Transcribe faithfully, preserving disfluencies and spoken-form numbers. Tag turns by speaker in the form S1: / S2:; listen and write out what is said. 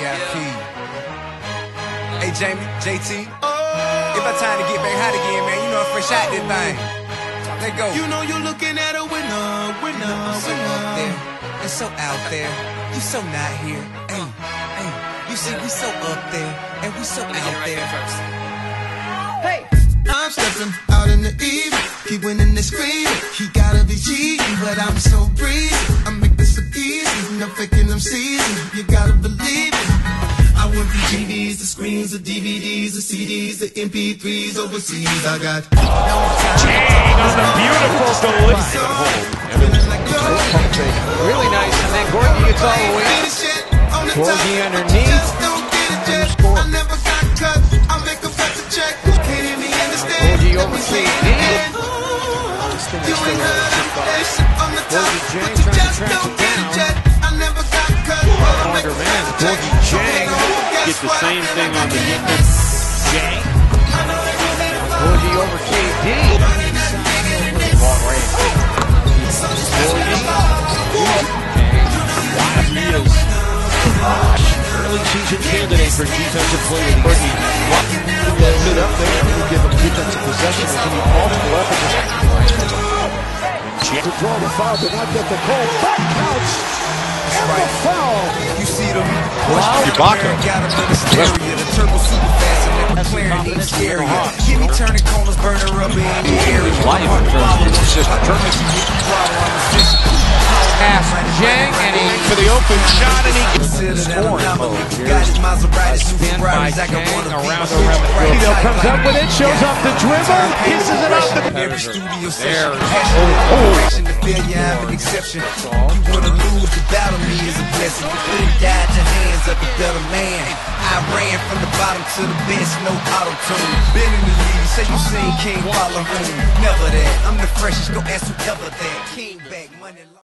S1: I P. Hey, Jamie, J T. It's about time to get back hot again, man. You know I'm fresh out this thing. Let go.
S2: You know you're looking at a winner, winner,
S1: I'm so
S2: winner.
S1: up there and so out there. You so not here. Hey, hey. You see, we so up there and we so out there.
S2: Hey, I'm stepping out in the evening. He winning and screaming. He gotta be cheating, but I'm so breezy. I make this look easy. No faking them season. You gotta believe it. I want the G Ds, the screens, the D V Ds, the C Ds, the M P threes overseas. I got
S3: Chang on the beautiful delicious
S4: Really nice, and then Gorgie gets all the way up. Gorgie underneath.
S2: Score. I never got cut. I'll make a cut to check. Can't hear me understand.
S4: Gorgie over K D.
S2: You ain't heard that shit on the top.
S4: Gorgie Chang trying to track it down.
S2: I never got cut.
S4: Longer man, Gorgie Chang
S3: Get the same thing on the Chang.
S4: Gorgie over K D. Long range.
S3: Early season candidate for defensive player of the year.
S5: Gets it up there. He'll give him defensive possession. He'll give him multiple efforts. To draw the foul, but not get the call. That counts. And the foul.
S1: You see them.
S5: Ibaka.
S1: Got him in the stereo. The turbo super fast and the McLaren ain't scary. Give me turning corners, burner up in the area.
S5: Life in terms of consistent.
S4: Pass Chang, and he
S3: For the open shot, and he gets
S1: Scoring got his Maserati,
S4: spin by Chang around the rim.
S3: Randall comes up with it, shows off the dribble, kisses it off the
S1: every studio session. Passion to failure, I'm an exception. You wanna lose, the battle me is a blessing. You couldn't die at the hands of a better man. I ran from the bottom to the best, no auto-tune. Been in the league, say you seen King follow home. Never that, I'm the freshest, go ask whoever that. King back, money.